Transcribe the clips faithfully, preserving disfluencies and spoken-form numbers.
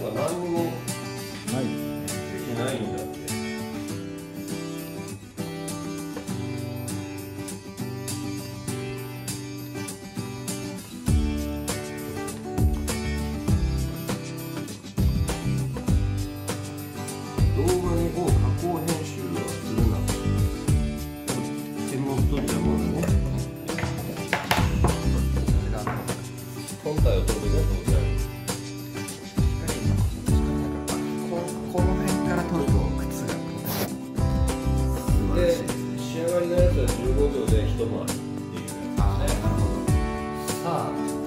か何にもないできないんだって。動画を加工編集はするな。手元じゃまだね。本体を撮るね、当然。 この辺から撮ると靴がで、仕上がりのやつはじゅうごびょうで一回りっていうやつね。 ああ、なるほど。 さあ、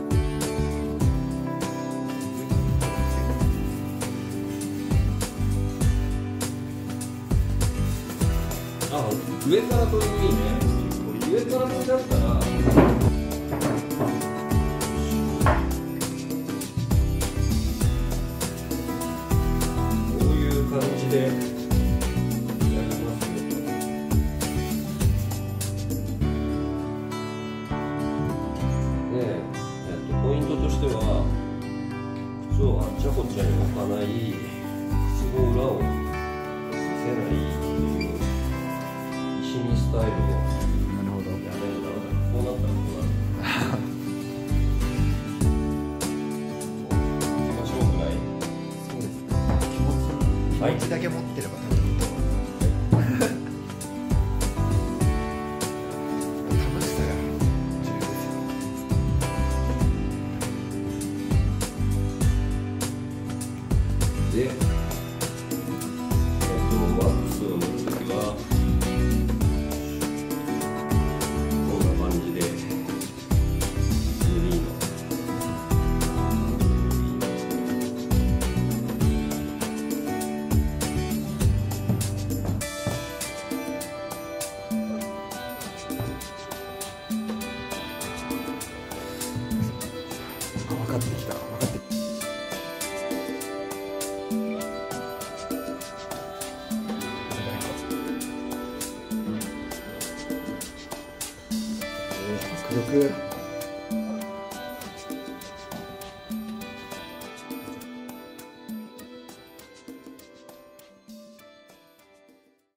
あ、上から撮りいいね。上から撮りだったらこういう感じでやりますね。で、えっと、ポイントとしては靴をあっちゃこっちゃに置かない、靴の裏を見せないっていう石にスタイルをなるほど。 やれるからこうなったらこうなる。気持ちよくない？ そうですね。気持ち、気持ちだけ持ってれば多分いいと思う。楽しさが重要ですよ。 で、えっと、ワックスを塗るときはこんな感じで塗りのあ、分かってきた。分かってきた。迫力。